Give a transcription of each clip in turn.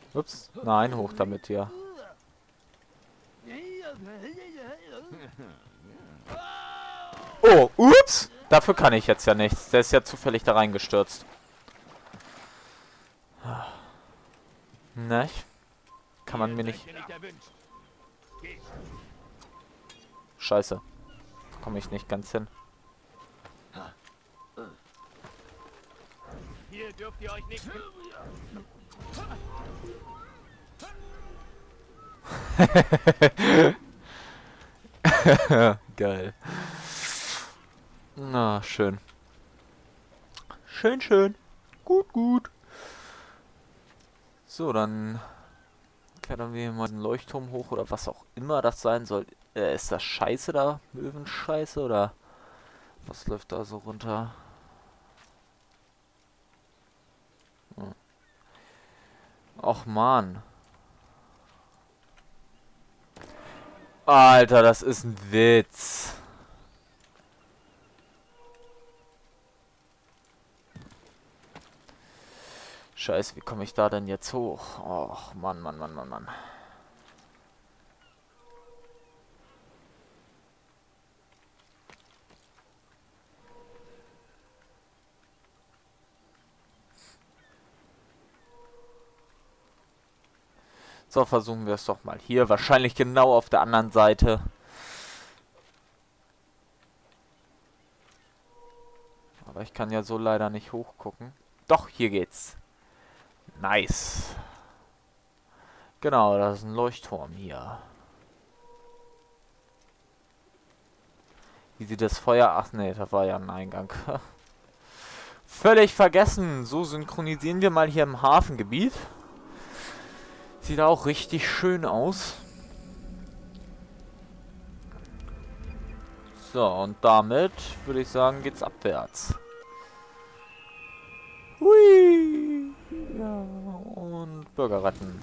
Ups. Nein, hoch damit hier. Oh, ups! Dafür kann ich jetzt ja nichts. Der ist ja zufällig da reingestürzt. Ne? Kann man mir nicht... Scheiße. Komme ich nicht ganz hin. Hier dürft ihr euch nicht... Geil. Na, schön. Schön, schön. Gut, gut. So, dann klettern wir mal den Leuchtturm hoch oder was auch immer das sein soll. Ist das Scheiße da? Möwenscheiße oder was läuft da so runter? Hm. Och man. Alter, das ist ein Witz. Scheiße, wie komme ich da denn jetzt hoch? Och, Mann, Mann, Mann, Mann, Mann. So, versuchen wir es doch mal hier. Wahrscheinlich genau auf der anderen Seite. Aber ich kann ja so leider nicht hochgucken. Doch, hier geht's. Nice. Genau, das ist ein Leuchtturm hier. Wie sieht das Feuer... Ach nee, da war ja ein Eingang. Völlig vergessen. So synchronisieren wir mal hier im Hafengebiet. Sieht auch richtig schön aus. So, und damit würde ich sagen, geht's abwärts. Hui! Ja, und Bürger retten.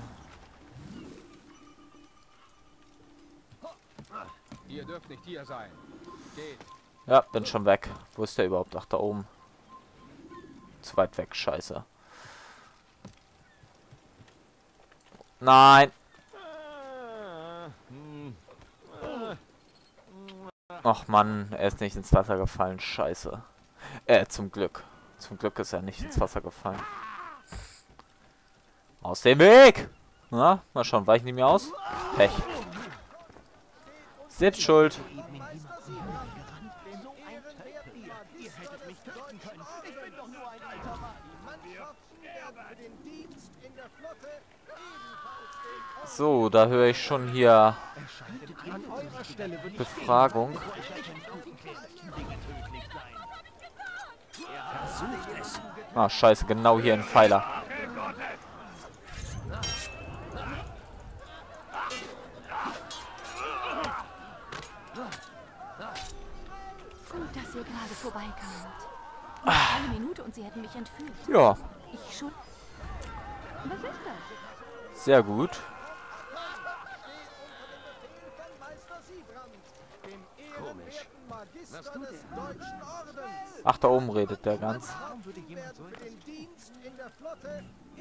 Ihr dürft nicht hier sein. Geht. Ja, bin schon weg. Wo ist der überhaupt? Ach, da oben. Zu weit weg, scheiße. Nein! Ach Mann, er ist nicht ins Wasser gefallen, scheiße. Zum Glück. Zum Glück ist er nicht ins Wasser gefallen. Aus dem Weg! Na, mal schauen, weichen die mir aus? Pech. Selbst schuld. So, da höre ich schon hier Befragung. Ah, scheiße, genau hier ein Pfeiler. Gut, dass ihr gerade vorbeikamt. Eine Minute und sie hätten mich entführt. Ja, Ich schon. Was ist das? sehr gut. Komisch. Was tut er? Ach, da oben redet der ganz. Warum würde jemand so etwas...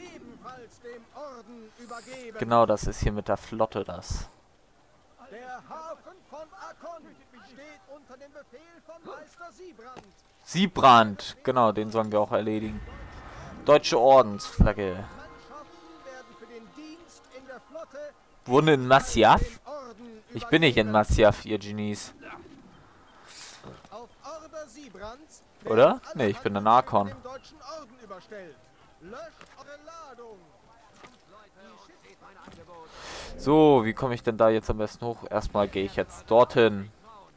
Genau, das ist hier mit der Flotte das. Der Hafen von Akkon steht unter dem Befehl von Meister Siebrand. Siebrand, genau, den sollen wir auch erledigen. Deutsche Ordensflagge. Mannschaften werden für den Dienst in der Flotte Wurden in Masyaf? dem Orden Ich bin nicht in übergeben. Masyaf, ihr Genies. Auf Order Siebrands Oder? werden alle Nee, ich bin in Handelsschiffe Arkon. dem deutschen Orden überstellt. Löscht eure Ladung. So, wie komme ich denn da jetzt am besten hoch? Erstmal gehe ich jetzt dorthin.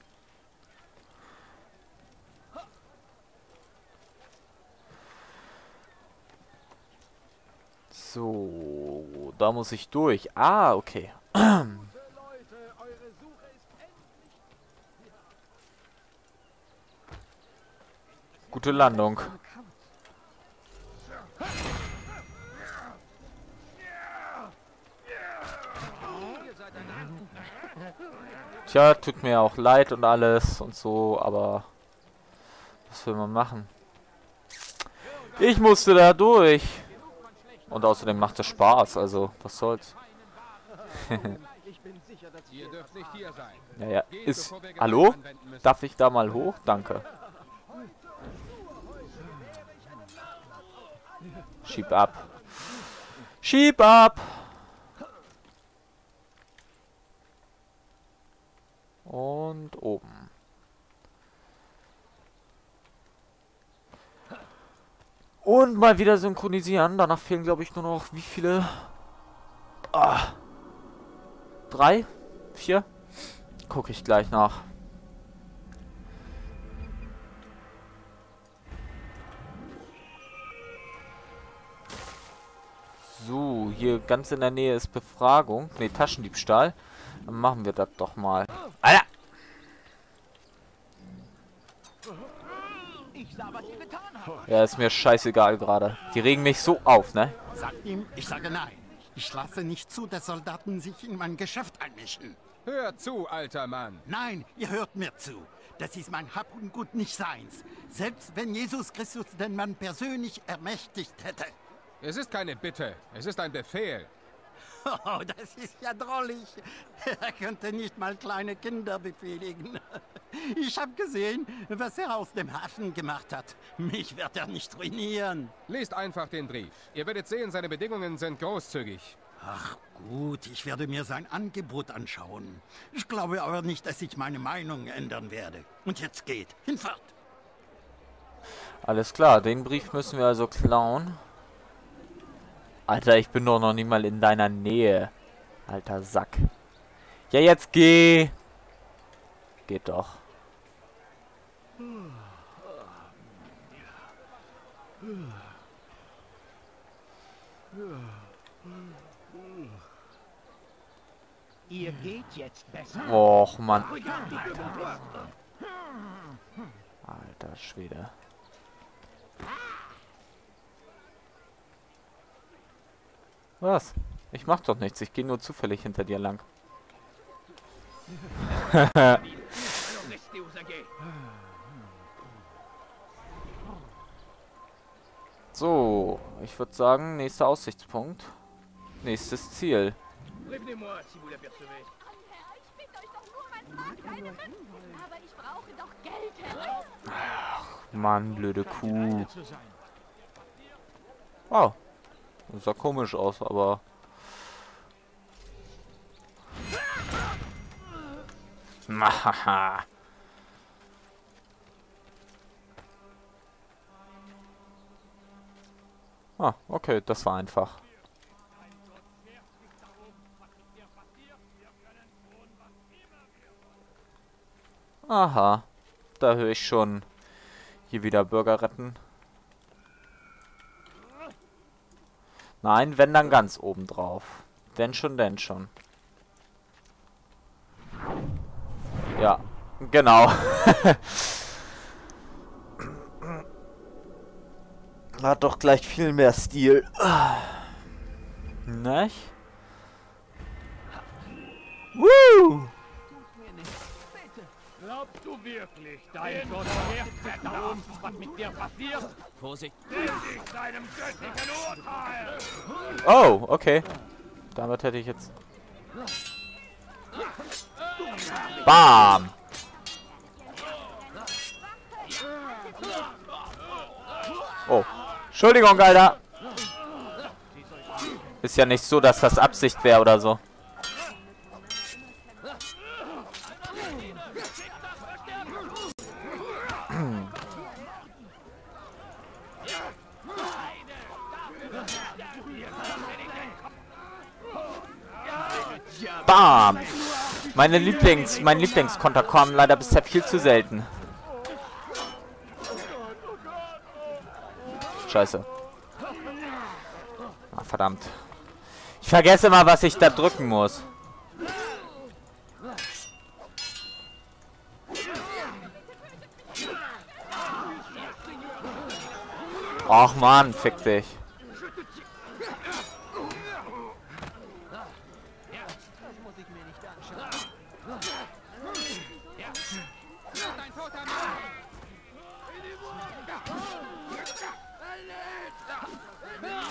So, da muss ich durch. Ah, okay. Leute, eure Suche ist endlich. Gute Landung. Tja, tut mir auch leid und alles und so, aber was will man machen? Ich musste da durch. Und außerdem macht es Spaß, also was soll's. Ich bin sicher, dass Ihr dürft nicht hier sein. Naja, Geht, ist... bevor wir Gewalt Hallo? anwenden müssen. Darf ich da mal hoch? Danke. Schieb ab. Schieb ab! Und oben. Und mal wieder synchronisieren. Danach fehlen, glaube ich, nur noch wie viele? 3? 4? Gucke ich gleich nach. So, hier ganz in der Nähe ist Befragung. Ne, Taschendiebstahl. Dann machen wir das doch mal. Alter! ich sah, was ihr getan habt. Ja, ist mir scheißegal gerade. Die regen mich so auf, ne? Sagt ihm, ich sage nein. Ich lasse nicht zu, dass Soldaten sich in mein Geschäft einmischen. Hör zu, alter Mann. Nein, ihr hört mir zu. Das ist mein Hab und Gut nicht seins. Selbst wenn Jesus Christus den Mann persönlich ermächtigt hätte. Es ist keine Bitte, es ist ein Befehl. Oh, das ist ja drollig. Er könnte nicht mal kleine Kinder befehligen. Ich habe gesehen, was er aus dem Hafen gemacht hat. Mich wird er nicht ruinieren. Lest einfach den Brief. Ihr werdet sehen, seine Bedingungen sind großzügig. Ach gut, ich werde mir sein Angebot anschauen. Ich glaube aber nicht, dass ich meine Meinung ändern werde. Und jetzt geht, hinfort. Alles klar, den Brief müssen wir also klauen. Alter, ich bin doch noch nicht mal in deiner Nähe. Alter Sack. Ja, jetzt geh. Geht doch. Ihr geht jetzt besser. Och, Mann. Alter Schwede. Was? Ich mach doch nichts. Ich gehe nur zufällig hinter dir lang. So, ich würde sagen, nächster Aussichtspunkt. Nächstes Ziel. Herr, ich bitte euch doch nur, mein Frag keine Münzen. Aber ich brauche doch Geld, Herr. Mann, blöde Kuh. Oh. Das sah komisch aus, aber... Mahaha. Ah, okay, das war einfach. Aha, da höre ich schon hier wieder Bürger retten. Nein, wenn dann ganz oben drauf. Wenn schon, denn schon. Ja, genau. Hat doch gleich viel mehr Stil. Nicht? Woo! Glaubst du wirklich, dein Gott verhält da oben, was mit dir passiert? Vorsicht. Stell dich deinem göttlichen Urteil! Oh, okay. Damit hätte ich jetzt... Bam! Oh. Entschuldigung, Alter. Ist ja nicht so, dass das Absicht wäre oder so. Bam! Mein Lieblingskonter kommen leider bisher viel zu selten. Scheiße. Ah, verdammt. Ich vergesse immer, was ich da drücken muss. Och Mann, fick dich.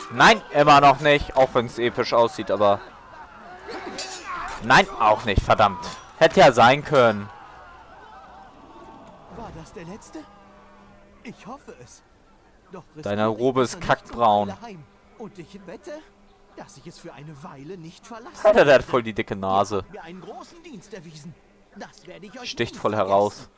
Nein, immer noch nicht. Auch wenn es episch aussieht, aber... Nein, auch nicht. Verdammt. Hätte ja sein können. War das der letzte? Ich hoffe es. Doch Deine Robe ist kackbraun. Und ich wette, dass ich es für eine Weile nicht verlasse. Alter, der hat voll die dicke Nase. Mir einen großen Dienst erwiesen. Das werde ich euch Sticht nie voll vergessen. heraus.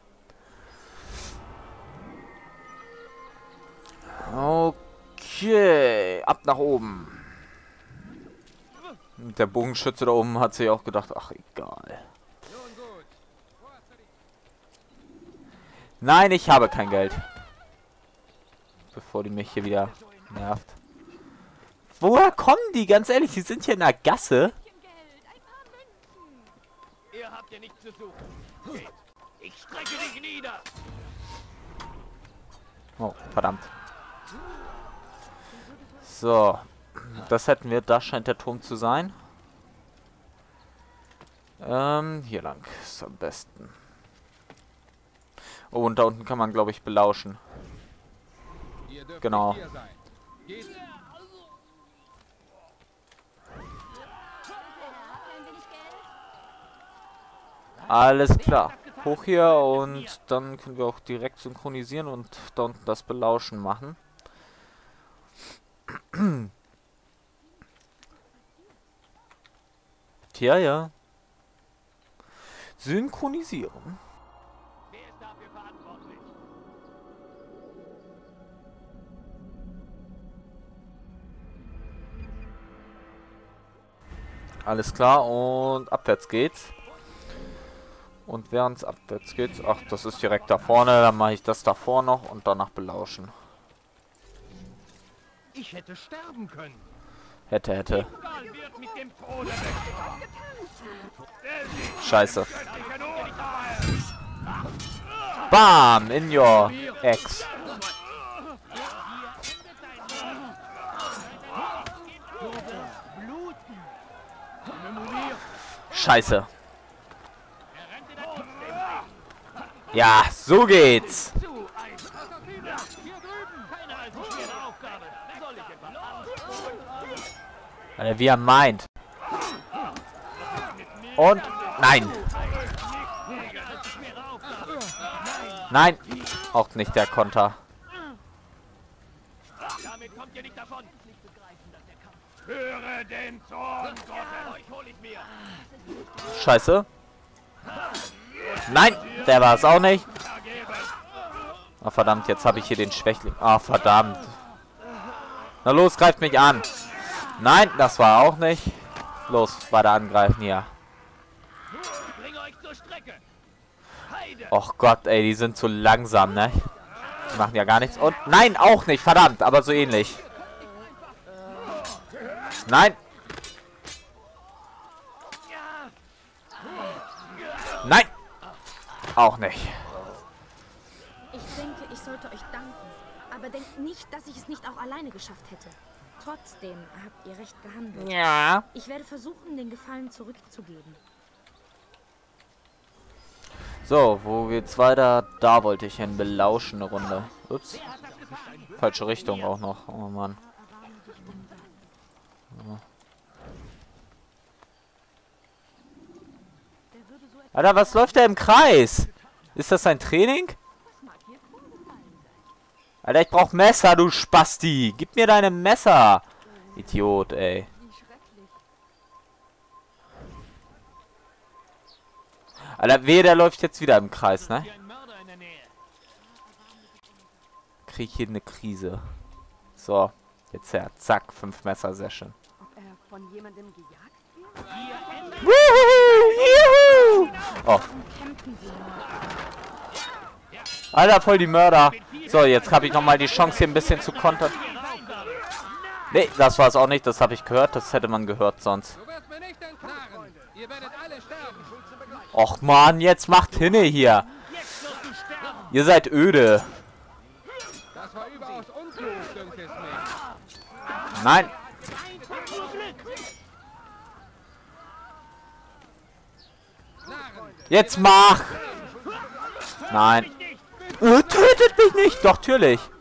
Okay, ab nach oben. Der Bogenschütze da oben hat sich auch gedacht, ach egal. Nein, ich habe kein Geld. Bevor die mich hier wieder nervt. Woher kommen die? Ganz ehrlich, die sind hier in der Gasse. Ihr habt ja nichts zu suchen. Geht. Ich strecke dich nieder. Oh, verdammt. So. Das hätten wir. Da scheint der Turm zu sein. Hier lang ist am besten. Oh, und da unten kann man, glaube ich, belauschen. Genau. Alles klar. Hoch hier und dann können wir auch direkt synchronisieren und da unten das Belauschen machen. Tja, ja. Synchronisieren. Wer ist dafür verantwortlich? Alles klar und abwärts geht's. Und während es abwärts geht, ach, das ist direkt da vorne, dann mache ich das davor noch und danach belauschen. Ich hätte sterben können. Hätte. Egal wird mit dem Tode weggetan. Scheiße. Bam! In your ex. Scheiße. Ja, so geht's. Alter, wie er meint. Und nein. Nein. Auch nicht der Konter. Damit kommt ihr nicht davon. Höre den Zorn Gottes. Euch hol ich mir. Scheiße. Nein, der war es auch nicht. Ah, verdammt, jetzt habe ich hier den Schwächling. Ah, verdammt. Na los, greift mich an. Nein, das war auch nicht. Los, weiter angreifen hier. Bringe euch zur Strecke. Heide. Och Gott, ey, die sind so langsam, ne? Die machen ja gar nichts. Und nein, auch nicht, verdammt, aber so ähnlich. Nein. Nein. Auch nicht. Ich denke, ich sollte euch danken. Aber denkt nicht, dass ich es nicht auch alleine geschafft hätte. Trotzdem habt ihr recht gehandelt. Ja. Ich werde versuchen, den Gefallen zurückzugeben. So, wo geht's weiter? Da wollte ich hin. Belauschen eine Runde. Ups. Falsche Richtung auch noch. Oh Mann. Alter, was läuft da im Kreis? Ist das ein Training? Alter, ich brauch Messer, du Spasti. Gib mir deine Messer. Idiot, ey. Alter, wehe, der läuft jetzt wieder im Kreis, ne? Krieg hier eine Krise. So, jetzt her. Zack, 5 Messer-Session. Ob er von jemandem gejagt wird? Wuhu, juhu. Oh. Kämpfen sie nur. Alter, voll die Mörder. So, jetzt habe ich nochmal die Chance, hier ein bisschen zu kontern. Nee, das war es auch nicht. Das habe ich gehört. Das hätte man gehört sonst. Du wirst mir nicht entklagen. Ihr werdet alle sterben. Och man, jetzt macht hinne hier. Ihr seid öde. Das war überaus unklug, dünkt es mir. Nein. Jetzt mach. Nein. Tötet mich nicht. Doch, natürlich.